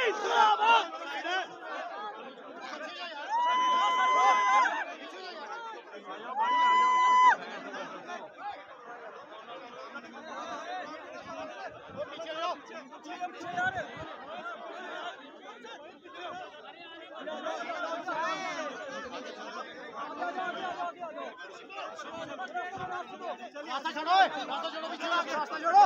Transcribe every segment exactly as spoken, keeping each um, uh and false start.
रास्ता छोड़ो, रास्ता छोड़ो, पीछे रास्ता छोड़ो।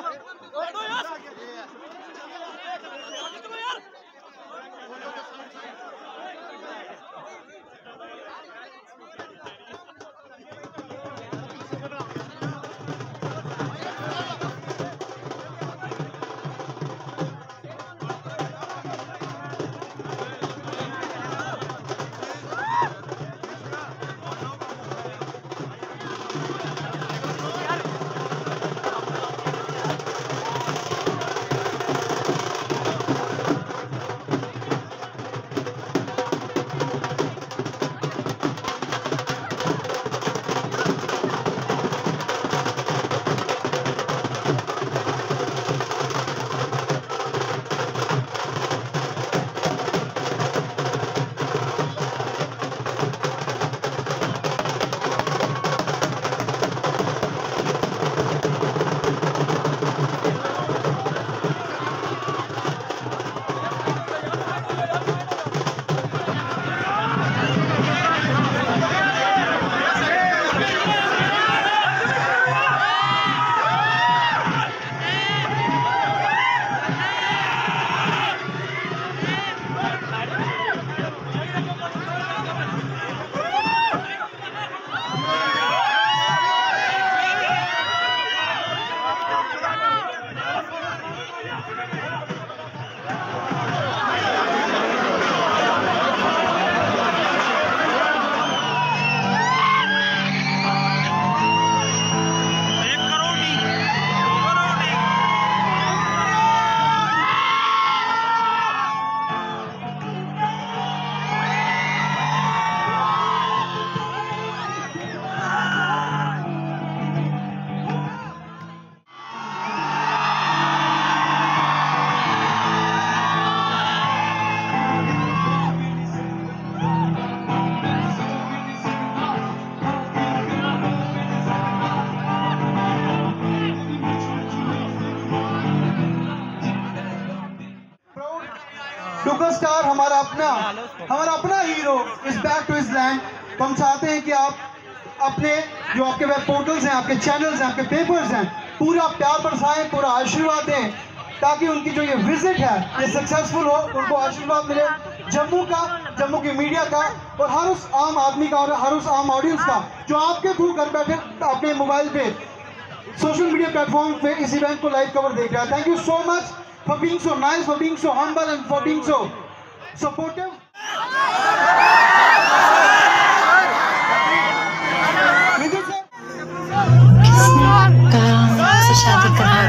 डुकर स्टार हमारा अपना हमारा अपना hero is back to his land. तो हम चाहते हैं कि आप अपने जो आपके वेब पोर्टल्स हैं, आपके चैनल्स हैं, आपके पेपर्स हैं, पूरा प्यार बरसाएं, पूरा आशीर्वाद दें ताकि उनकी जो ये विजिट है ये सक्सेसफुल हो, उनको आशीर्वाद मिले जम्मू का, जम्मू की मीडिया का और हर उस आम आदमी का और हर उस आम ऑडियंस का जो आपके थ्रू घर बैठे अपने मोबाइल पे सोशल मीडिया प्लेटफॉर्म पे इस इवेंट को लाइव कवर देख रहा है। Thank you so much for being so nice, for being so humble and for being so supportive. से शादी करना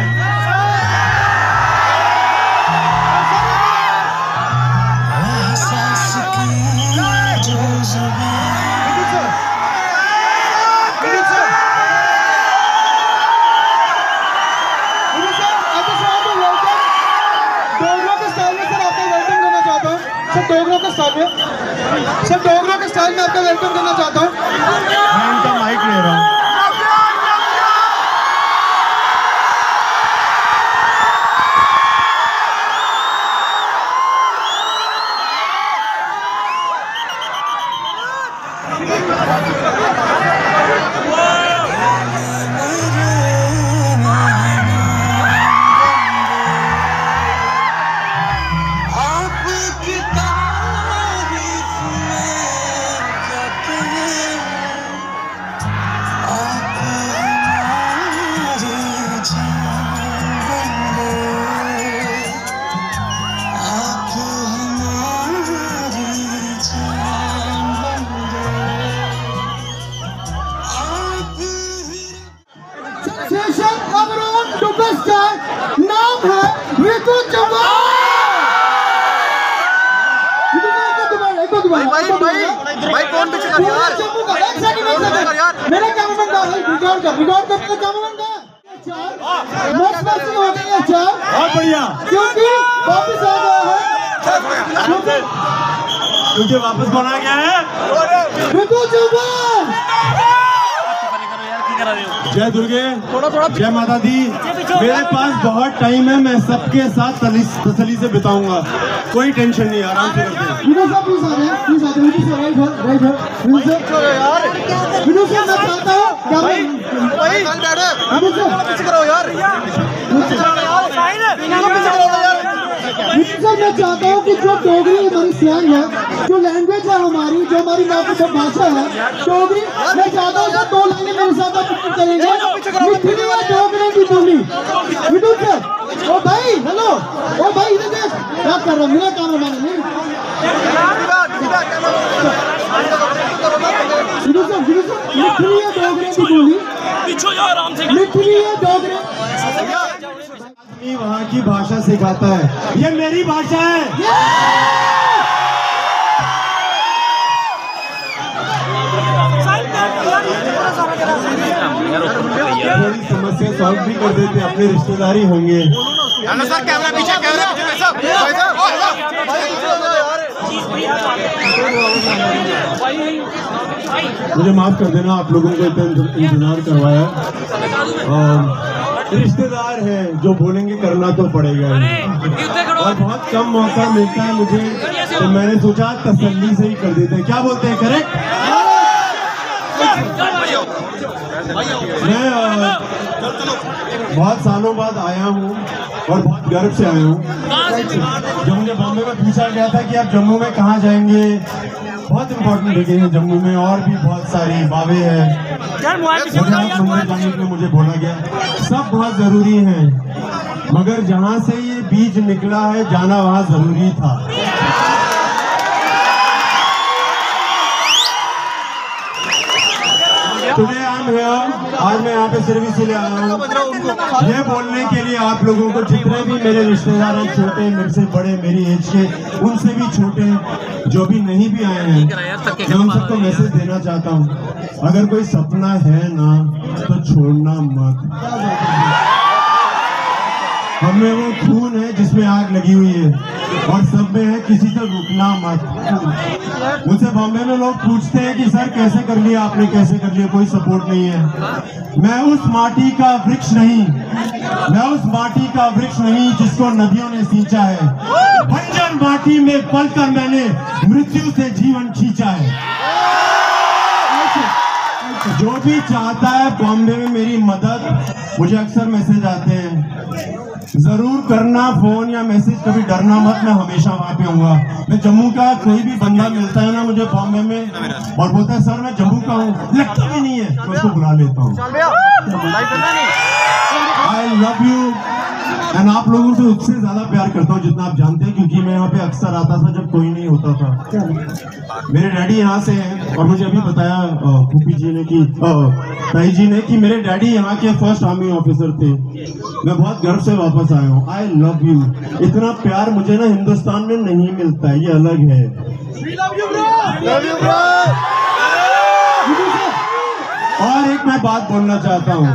डोगरों के स्टाइल में सर डोगरों के स्टाइल में आपका वेलकम करना चाहता हूँ। मैं इनका माइक ले रहा हूँ। नाम है विकू चौहान। भाई भाई भाई भाई कौन पीछे कर यार? एक सेकंड एक सेकंड मेरा कैमरामैन का है, रिकॉर्ड कर रिकॉर्ड कर मेरा कैमरामैन का चार मस्त मस्त हो गई है चार। बहुत बढ़िया, क्योंकि वापस आ गया है तुझे वापस बोला गया है। जय दुर्गे, जय माता दी। मेरे पास बहुत टाइम है, मैं सबके साथ तसल्ली से बिताऊंगा, कोई टेंशन नहीं, आराम से करते हैं। विनोद साहब प्लीज आ जाए, प्लीज आ जाए, विनोद साहब राइट है, राइट है। विनोद साहब यार विनोद साहब मैं चाहता हूँ क्या भाई भाई विनोद साहब पीछे करो यार पीछे करो यार पीछे करो यार। विनोद साहब मैं चाहता हूँ कि जो डोगरी हमारी स्लैंग है, जो लैंग्वेज है हमारी, जो हमारी मातृ भाषा है डोगरी, मैं चाहता हूँ सर दो लाइनें मेरे साथ आप करेंगे। मिठनी है डोगरी की बोली। विनोद साहब ओ भाई हेलो ओ भाई इधर देख क्या कर रहा है मेरा कैमरामैन नहीं। विनोद साहब विनोद साहब मिठनी है डोगरी की बोली, पीछे जाओ आराम से। मिठनी है डोगरी। आदमी वहाँ की भाषा सिखाता है, ये मेरी भाषा है। थोड़ी समस्या सॉल्व भी कर देते, अपने रिश्तेदारी होंगे। सर कैमरा पीछे कैमरा पीछे भाई साहब भाई साहब मुझे माफ कर देना, आप लोगों को इतना इंतजार करवाया। और रिश्तेदार हैं जो बोलेंगे करना तो पड़ेगा, और बहुत कम मौका मिलता है मुझे, तो मैंने सोचा तसल्ली से ही कर देते हैं। क्या बोलते हैं, करेक्ट? मैं बहुत सालों बाद आया हूँ और बहुत गर्व से आया हूँ। जब मुझे बॉम्बे में पूछा गया था कि आप जम्मू में कहाँ जाएंगे, बहुत इम्पोर्टेंट जगह है जम्मू में, और भी बहुत सारी बावे हैं, मुंबई जाने के लिए मुझे बोला गया। सब बहुत जरूरी है, मगर जहाँ से ये बीज निकला है जाना वहाँ जरूरी था। Today I'm here, आज मैं यहाँ पे सिर्फ इसीलिए आया हूँ ये बोलने के लिए आप लोगों को, जितने भी मेरे रिश्तेदार हैं, छोटे मेरे से बड़े, मेरी एज के, उनसे भी छोटे, जो भी नहीं भी आए हैं, मैं उन सबको मैसेज देना चाहता हूँ, अगर कोई सपना है ना तो छोड़ना मत। हमें वो खून है जिसमें आग लगी हुई है, और सब में है किसी से रुकना मत। मुझसे बॉम्बे में लोग पूछते हैं कि सर कैसे कर लिया आपने, कैसे कर लिया, कोई सपोर्ट नहीं है। मैं उस माटी का वृक्ष नहीं, मैं उस माटी का वृक्ष नहीं जिसको नदियों ने सींचा है। बंजर माटी में पलकर मैंने मृत्यु से जीवन खींचा है। जो भी चाहता है बॉम्बे में मेरी मदद, मुझे अक्सर मैसेज आते हैं, जरूर करना फोन या मैसेज, कभी डरना मत, मैं हमेशा वहाँ पे हूँगा। मैं जम्मू का कोई भी बंदा मिलता है ना मुझे बॉम्बे में और बोलता है सर मैं जम्मू का हूँ, लगता भी नहीं है, मैं उसको बुला लेता हूँ। आई लव यू एंड आप लोगों से उससे ज्यादा प्यार करता हूँ जितना आप जानते हैं, क्योंकि मैं यहाँ पे अक्सर आता था जब कोई नहीं होता था। मेरे डैडी यहाँ से हैं और मुझे अभी बताया फूफी जी ने कि ताई जी ने कि मेरे डैडी यहाँ के फर्स्ट आर्मी ऑफिसर थे। मैं बहुत गर्व से वापस आया हूँ। I love you. इतना प्यार मुझे ना हिंदुस्तान में नहीं मिलता है, ये अलग है। Love you bro. और एक मैं बात बोलना चाहता हूँ,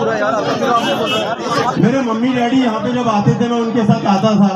मेरे मम्मी डैडी यहाँ पे जब आते थे मैं उनके साथ आता था।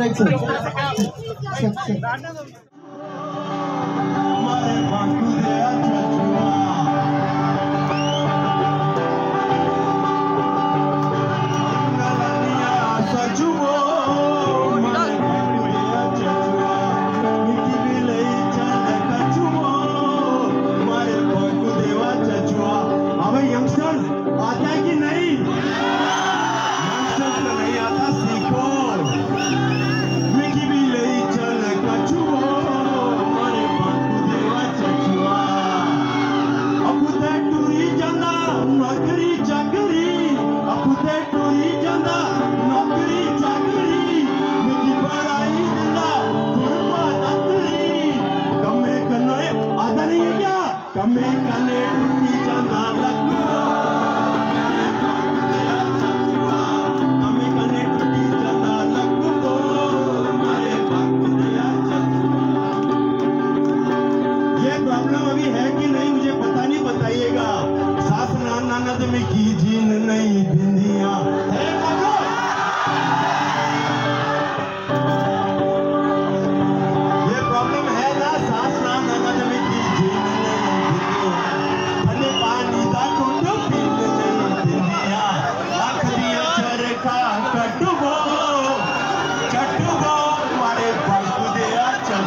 आता है कि नहीं? यंगस्टर्स को नहीं आता, सीखो। मिकी भी ले चल कछुओ।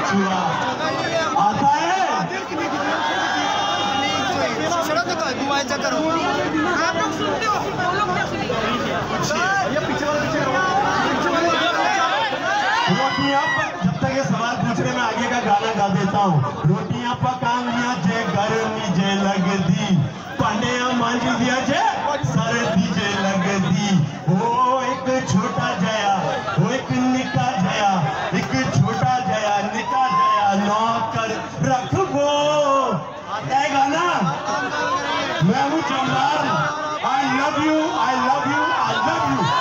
छुआ आता है। रोटियां जब तक ये सवाल पूछने में आगे का गाना गा देता हूँ। रोटियां पकानिया जे गर्मी जे लगदी, पांडिया मांझ दिया जे सर्दी जे लगदी। वो एक छोटा जया, वो एक निका जया, एक छोटा जया निका जया नौकर रखबो। आता है गाना? मैं हूँ Jamwal. I love you, I love you, I love you.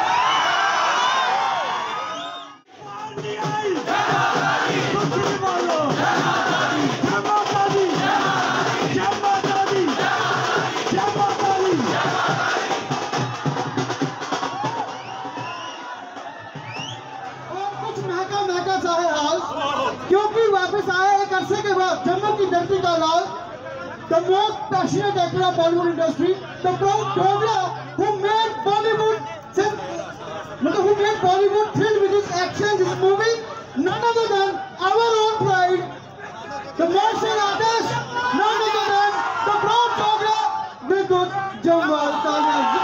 क्योंकि वापस आया एक अरसे के बाद जम्मू की धरती का लाल, the most passionate actor of Bollywood industry, the proud Dogra who made Bollywood, who made Bollywood thrill with his actions, his movie, none other than our own pride, the martial artist, none other than the proud Dogra Vidut Jamwal.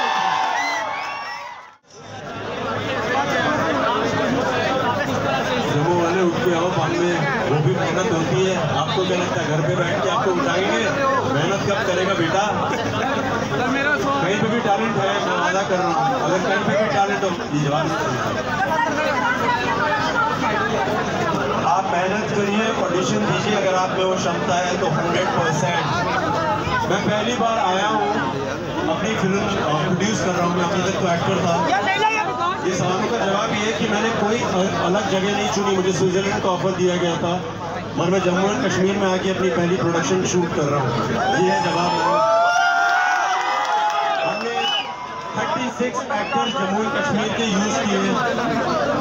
Jammu वाले उठ के आओ पानी में, वो भी मेहनत होती है। आपको क्या लगता है घर पे बैठ के आपको उठाएंगे? मेहनत कब करेगा बेटा? कहीं पे भी टैलेंट है, मैं वादा कर रहा हूँ। अगर कहीं पे भी टैलेंट हो, ये जवाब आप मेहनत करिए, ऑडिशन दीजिए। अगर आप में वो क्षमता है तो हंड्रेड परसेंट। मैं पहली बार आया हूँ, अपनी फिल्म प्रोड्यूस कर रहा हूँ। मैं अभी तक तो एक्टर था। ये सवालों का जवाब ये है कि मैंने कोई अलग जगह नहीं चुनी। मुझे स्विट्जरलैंड का ऑफर दिया गया था और मैं जम्मू एंड कश्मीर में आके अपनी पहली प्रोडक्शन शूट कर रहा हूँ। ये है जवाब। हमने छत्तीस एक्टर्स जम्मू एंड कश्मीर के यूज किए।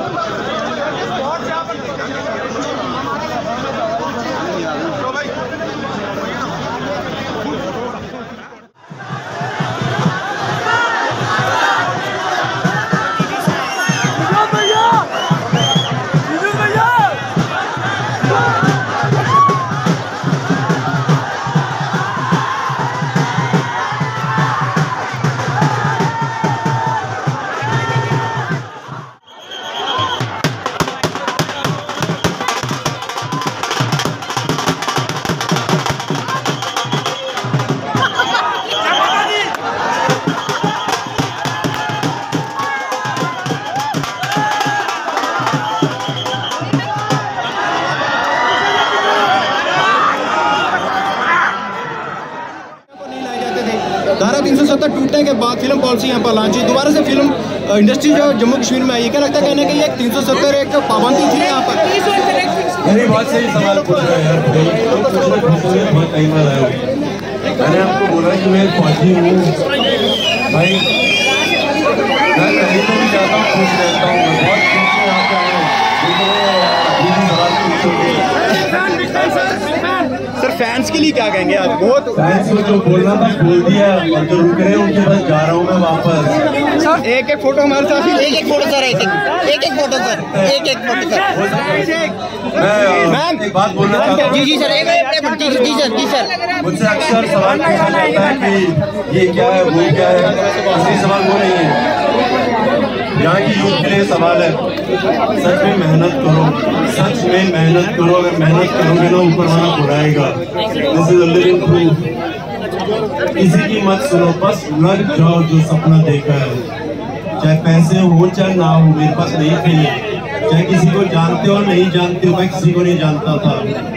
धारा तीन सौ सत्तर टूटने के बाद फिल्म पॉलिसी यहाँ पर लॉन्च हुई। दोबारा से फिल्म इंडस्ट्री जो जम्मू कश्मीर में आई है, क्या लगता है कहने के लिए तीन सौ सत्तर एक पाबंदी थी यहाँ पर? मेरी बहुत सही सवाल पूछ रहे हैं यार। बहुत टाइम में आया हूँ। मैंने आपको बोला कि मैं फौजी हूँ भाई। मैं कहीं पे भी जाता हूँ खुश रहता हूँ। मैं बहुत खुश हूँ यहाँ पे आया हूँ। सवाल पूछोगे सर फैंस के लिए क्या कहेंगे आज? बहुत फैंस को जो बोलना था बोल दिया, और जो रुक रहे हैं उनके पास जा रहा हूँ मैं वापस। सर एक एक फोटो हमारे साथ, एक एक फोटो सर, एक एक एक फोटो सर, एक एक फोटो सर। मैं एक बात बोलना चाहता हूँ। जी जी सर, एक जी जी सर, जी सर। मुझसे अक्सर सवाल पूछा जाता है कि ये क्या है, वो क्या है। असली सवाल वो नहीं है। यहाँ की यूथ के लिए सवाल है, सच में मेहनत करो, सच में मेहनत करो। अगर मेहनत करोगे ना ऊपर वाला बुलाएगा। This is a living proof. किसी की मत सुनो, बस लग जाओ जो सपना देखा है। चाहे पैसे हो चाहे ना हो, मेरे पास नहीं थे ये। चाहे किसी को जानते हो नहीं जानते हो, मैं किसी को नहीं जानता था।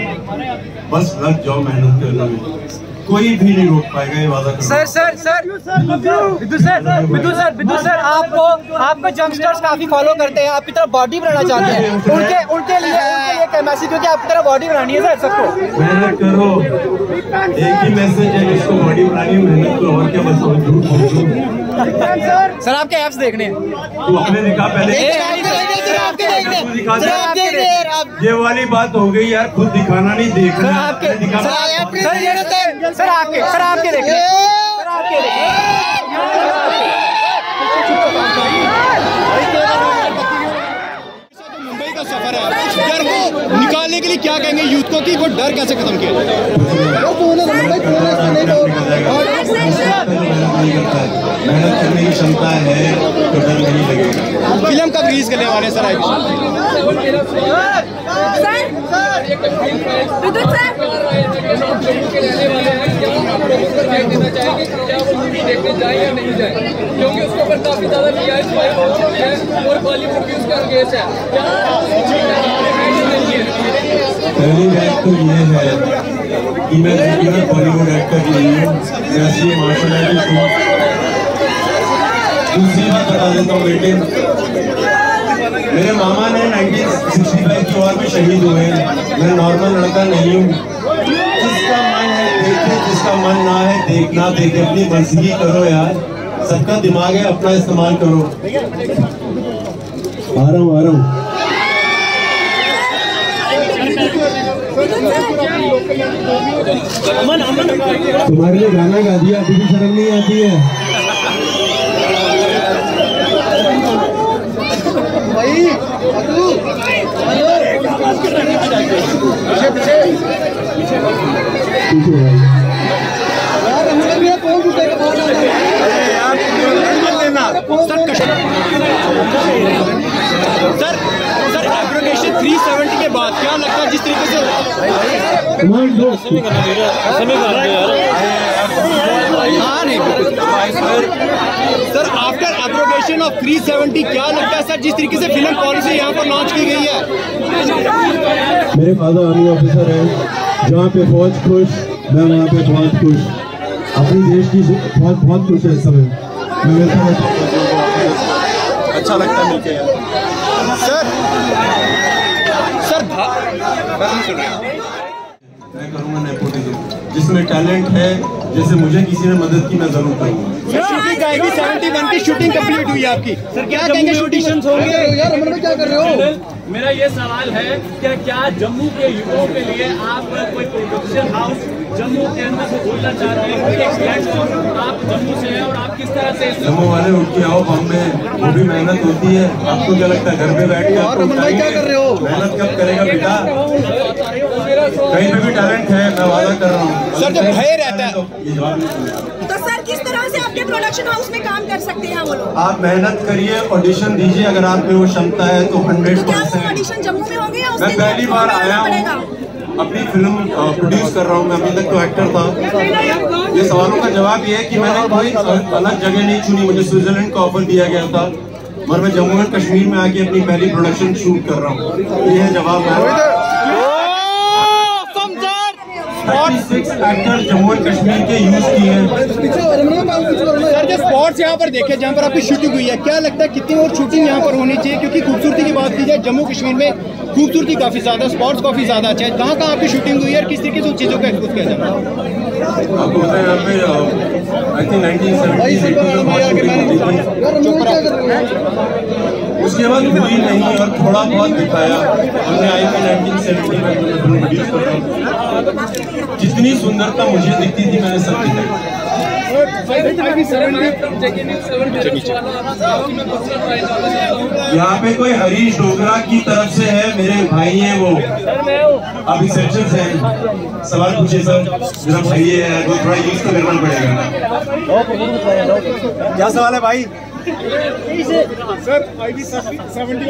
बस लग जाओ मेहनत करने में, कोई भी नहीं रोक पाएगा, ये वादा करो। Sir sir sir Vidyut sir Vidyut sir Vidyut sir आपको आपको यंगस्टर्स काफी फॉलो करते हैं, आपकी तरफ बॉडी बनाना चाहते हैं। उनके उनके लिए उनके लिए क्या मैसेज, क्योंकि आपकी तरफ बॉडी बनानी है सर सबको। मेहनत करो, एक ही मैसेज है, जिसको बॉडी बनानी है मेहनत करो। और क्या बताओ, झूठ बोलो। सर आपके एप्स देखने तू अपने दिखा पहले। ये वाली बात हो गई यार, खुद दिखाना नहीं देखना। सर आपके दिखाना सर आपके सर आपके देखने सर आपके मुंबई का सफर है, कुछ डर हो निकाल संभालने के लिए क्या कहेंगे यूथ को कि वो डर कैसे खत्म किया जाए? मेहनत करने की क्षमता है तो डर नहीं लगेगा। फिल्म कब रिलीज करने वाले हैं सर? आएगी देखने जाए या नहीं जाए, क्योंकि उसके ऊपर काफी ज्यादा और बॉलीवुड भी उसका केस है। पहली बात तो ये है कि मैं बॉलीवुड एक्टर नहीं हूँ, मैं मार्शल आर्टिस्ट हूँ। दूसरी बात बता देता हूँ बेटे, मेरे मामा ने नाइनटीन सिक्सटी फाइव की वॉर में शहीद हुए। मैं नॉर्मल लड़का नहीं हूँ। जिसका मन है देखे, जिसका मन ना है देखना देखे, अपनी बंदगी करो यार। सबका दिमाग है, अपना इस्तेमाल करो। आ रहा हूँ आ रहा हूँ तुम्हारे लिए गाना गा दिया, अभी भी शर्म नहीं आती है? सर सर एब्रोगेशन तीन सौ सत्तर के बाद क्या लगता है जिस तरीके से हाँ नहीं सर आफ्टर एब्रोगेशन ऑफ तीन सौ सत्तर क्या लगता है सर जिस तरीके से फिल्म पॉलिसी यहाँ पर लॉन्च की गई है? मेरे फादर आर्मी ऑफिसर हैं, जहाँ पे फौज खुश मैं वहाँ पे बहुत खुश। अपनी देश की फौज बहुत खुश है इस समय। मैं मिलता हूँ, अच्छा लगता है मिलके। सर सर मैं करूँगा नेपोटिज्म, जिसमें टैलेंट है, जैसे मुझे किसी ने मदद की मैं जरूर करूँगा। शूटिंग का आएगी इकहत्तर की शूटिंग कंप्लीट हुई आपकी सर, क्या कहेंगे? शूटिंग होंगे यार, हम लोग क्या कर रहे हो? मेरा ये सवाल है कि क्या जम्मू के युवाओं के लिए आप कोई प्रोडक्शन हाउस जम्मू के अंदर से खोलना चाहते हैं? आप जम्मू से हैं और आप किस तरह से जम्मू वाले उठ के आओ बॉम्बे, वो भी मेहनत होती है। आपको क्या लगता है घर पे बैठ के आप क्या कर रहे हो? मेहनत कब करेगा बेटा? कहीं पे भी टैलेंट है, मैं वादा कर रहा हूँ। सर जब भय रहता है तो सर किस तरह से आपके प्रोडक्शन हाउस में काम कर सकते हैं वो लोग? आप मेहनत करिए, ऑडिशन दीजिए, अगर आप में वो क्षमता है तो हंड्रेड तो क्या वो परसेंट। ऑडिशन जम्मू में होंगे या मैं पहली बार आया हूँ, अपनी फिल्म प्रोड्यूस कर रहा हूँ। मैं अभी तक तो एक्टर था। ये सवालों का जवाब ये है कि मैंने कोई अलग जगह नहीं चुनी। मुझे स्विट्जरलैंड का ऑफर दिया गया था और मैं जम्मू एंड कश्मीर में आके अपनी पहली प्रोडक्शन शूट कर रहा हूँ। ये है जवाब। छत्तीस एक्टर जम्मू एंड कश्मीर के यूज किए हैं। सर जो स्पॉट्स यहाँ पर देखे जहाँ पर आपकी शूटिंग हुई है, क्या लगता है कितनी और शूटिंग यहाँ पर होनी चाहिए? क्योंकि खूबसूरती की बात की जाए जम्मू कश्मीर में खूबसूरती काफी ज्यादा, स्पॉट्स काफी ज्यादा अच्छे हैं। कहाँ कहाँ आपकी शूटिंग हुई है और किस तरीके से उन चीजों को एक्सपोज किया जाता है? आपको पता है यहाँ पे आई थिंक नाइनटीन सेवेंटी उसके बाद हुई नहीं और थोड़ा बहुत दिखाया हमने। आई थिंक नाइनटीन सेवेंटी में प्रोड्यूस कर रहा हूँ। जितनी सुंदरता मुझे दिखती थी मैंने सब दिखाई। यहाँ पे कोई हरीश डोगरा की तरफ से है, मेरे भाई हैं वो, अभी सेक्शन है। सवाल पूछिए सर, मेरा भाई है वो थोड़ा यूज तो करना पड़ेगा। क्या सवाल है भाई? सर आई सेवेंटी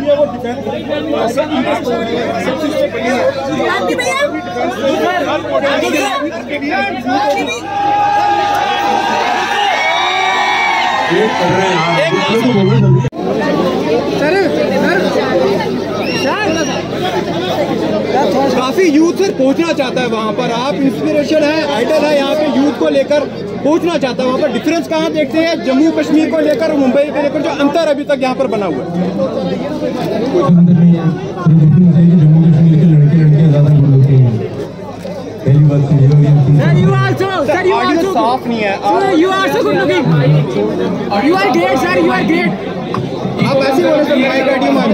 काफी यूथ सर पहुंचना चाहता है वहाँ पर, आप इंस्पिरेशन है, आइडल है यहाँ पे यूथ को लेकर पहुंचना चाहता है वहाँ पर। डिफरेंस कहाँ देखते हैं जम्मू कश्मीर को लेकर, मुंबई को लेकर, जो अंतर अभी तक यहाँ पर बना हुआ है? कोई अंतर नहीं है, डिफरेंस है कि जम्मू कश्मीर के लड़के लड़कियाँ ज्यादा गुड होते हैं। पहली बात तो ये हो गई। साफ नहीं है, you are so good looking, you are great sir, you are great. आप ऐसे बोले सर, माइक आईडी मार।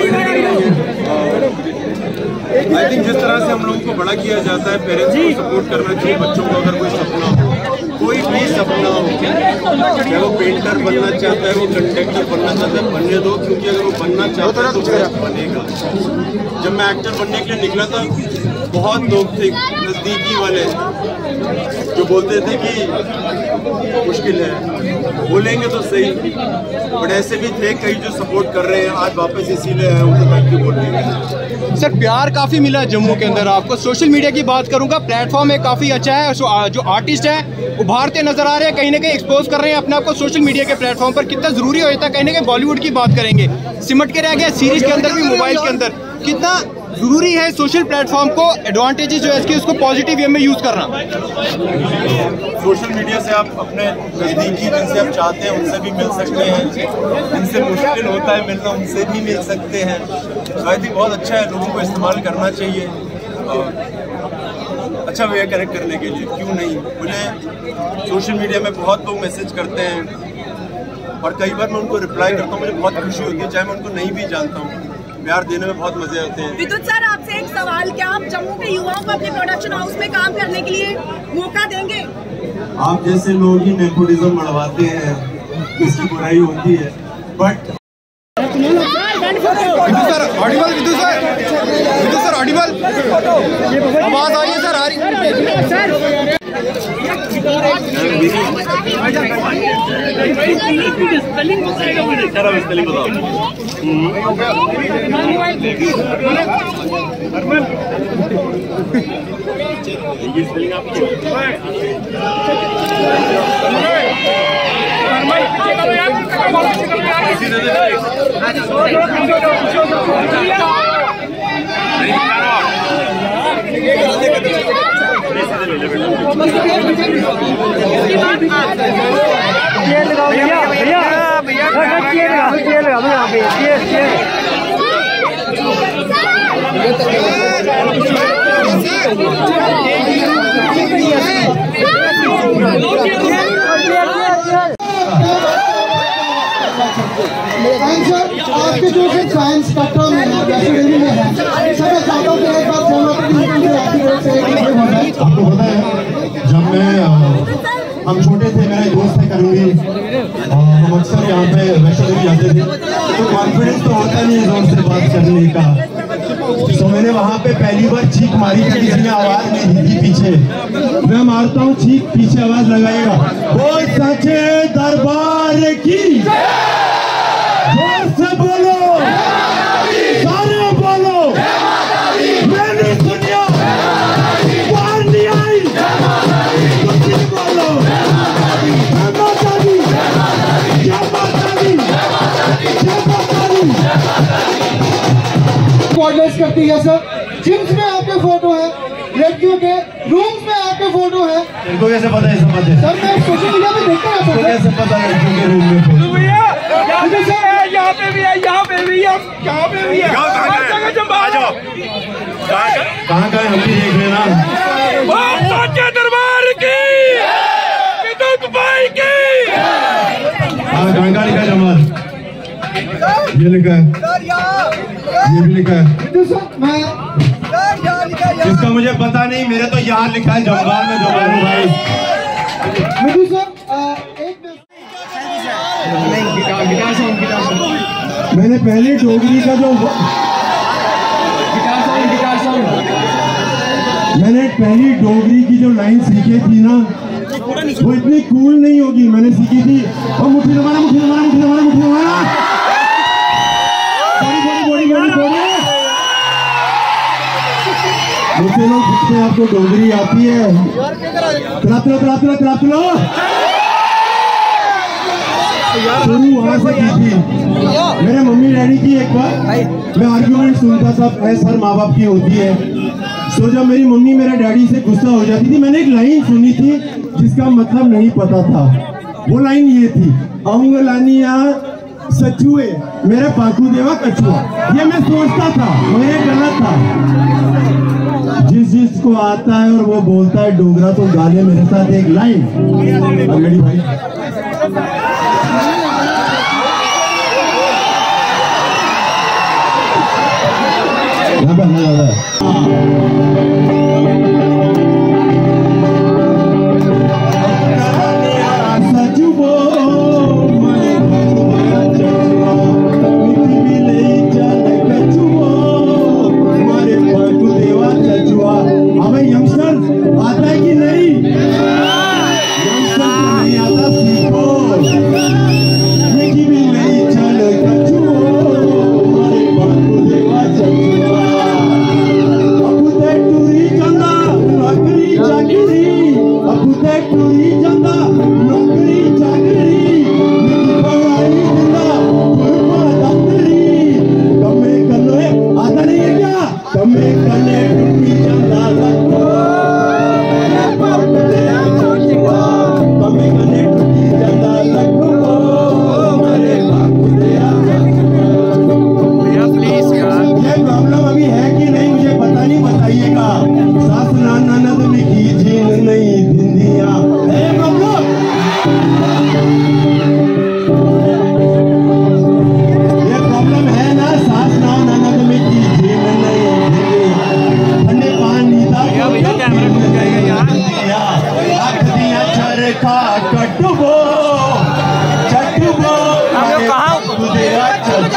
आई थिंक जिस तरह से हम लोगों को बड़ा किया जाता है, पेरेंट्स को सपोर्ट करना चाहिए, बच्चों को अगर कोई सपना हो कोई भी सपना हो, चाहे वो पेंटर बनना चाहता है, वो कंडक्टर बनना चाहता है, बनने दो, क्योंकि अगर वो बनना चाहता है तो बेस्ट बनेगा। जब मैं एक्टर बनने के लिए निकला था, बहुत लोग थे नज़दीकी वाले जो बोलते थे कि मुश्किल है, बोलेंगे तो सही, बट ऐसे भी थे कई जो सपोर्ट कर रहे हैं। आज वापस इसीलिए आए, उनको थैंक यू बोलेंगे। सर प्यार काफ़ी मिला जम्मू के अंदर आपको। सोशल मीडिया की बात करूंगा, प्लेटफॉर्म है काफ़ी अच्छा है, जो आर्टिस्ट है उभारते नजर आ रहे हैं, कहीं ना कहीं एक्सपोज कर रहे हैं अपने आप को सोशल मीडिया के प्लेटफॉर्म पर। कितना ज़रूरी होता है, कहीं ना कहीं बॉलीवुड की बात करेंगे, सिमट के रह गया सीरीज के अंदर भी, मोबाइल के अंदर, कितना ज़रूरी है सोशल प्लेटफॉर्म को एडवांटेजेस जो है इसके उसको पॉजिटिव वे में यूज़ करना। सोशल मीडिया से आप अपने नज़दीकी जिनसे आप चाहते हैं उनसे भी मिल सकते हैं, जिनसे मुश्किल होता है मिलना उनसे भी मिल सकते हैं। आई थिंक बहुत अच्छा है, लोगों को इस्तेमाल करना चाहिए अच्छा वे कनेक्ट करने के लिए, क्यों नहीं। मुझे सोशल मीडिया में बहुत लोग मैसेज करते हैं और कई बार मैं उनको रिप्लाई करता हूँ, मुझे बहुत खुशी होती है, चाहे मैं उनको नहीं भी जानता हूँ, प्यार देने में बहुत मजे आते हैं। विद्युत सर, आपसे एक सवाल, क्या आप जम्मू के युवाओं को अपने प्रोडक्शन हाउस में काम करने के लिए मौका देंगे? आप जैसे लोग ही नेपोटिज्म बढ़वाते हैं, इसकी बुराई होती है, but Vidyut sir audible, Vidyut sir Vidyut sir audible, आवाज आ रही है सर, आ रही है ये लगाओ भैया, भैया भैया ये लगाओ, ये लगाओ यहाँ पे, ये आपके जो से साइंस कटरा में है, डेली में है, सर मैं चाहता हूँ कि एक बार आपको पता है जब मैं हम छोटे थे, मेरे दोस्त थे करूँगी, हम अक्सर यहाँ पे वैष्णो देवी जाते थे, तो कॉन्फिडेंस तो होता नहीं है जोर से बात करने का। तो मैंने वहाँ पे पहली बार चीख मारी थी, किसी ने आवाज नहीं दी थी पीछे, मैं मारता हूँ चीख, पीछे आवाज लगाएगा, वो सच्चे दरबार की, जोर से बोलो, सारे बोलो, मैंने सुनिया बाहर नहीं आई, तुम बोलो माता दी, क्या माता दी, क्या माता दी। कोऑर्डिनेट करती है सर, जिम्स में आपके फोटो है, लड़कियों के रूम्स में आपके फोटो है। इनको कैसे पता है सब बात है? सर मैं सोशल मीडिया पे देखता रहता हूँ। कैसे पता है लड़कियों के रूम में फोटो? यहाँ पे भी है, यहाँ पे भी है, यहाँ पे भी है, कहाँ कहाँ हम भी देख लेना। सच्चे दरबार की, विद्युत भाई की। हाँ कहाँ कहाँ लिखा है जमाल? ये लिखा है, ये भी लिखा है, मैं इसका मुझे पता नहीं, मेरे तो यहाँ लिखा है जमवाल में जमाल भाई। विद्युत सर एक मैंने पहले डोगरी का जो मैंने पहली डोगरी की जो लाइन सीखी थी ना, वो इतनी कूल नहीं होगी, मैंने सीखी थी और मुट्ठी दबाना, मुट्ठी दबाना, मुट्ठी दबाना, मुट्ठी दबाना, बड़ी बड़ी बड़ी बड़ी बड़ी मुझसे लोग पूछते हैं आपको डोगरी आती है? तला तला तला तला तला तला शुरू वहाँ से की थी। मेरे मम्मी डैडी की एक बार मैं आर्ग्यूमेंट सुनता था, ऐसा हर माँ बाप की होती है। तो जब मेरी मम्मी मेरे डैडी से गुस्सा हो जाती थी, मैंने एक लाइन सुनी थी जिसका मतलब नहीं पता था। वो लाइन ये थी, औंगलानिया सचुए मेरे पाकू देवा कछुआ। ये मैं सोचता था, मेरे गलत था। जिस जिसको आता है और वो बोलता है डोगरा तो गाले मेरे साथ एक लाइन। मेरी भाई यहाँ पे हमने ज्यादा है।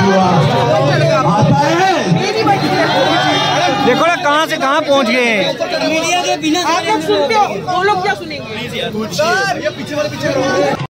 हुआ आता है। देखो ना कहाँ से कहाँ पहुँच गए हैं। मीडिया के बिना आप लोग सुनते हो, वो लोग क्या सुनेंगे?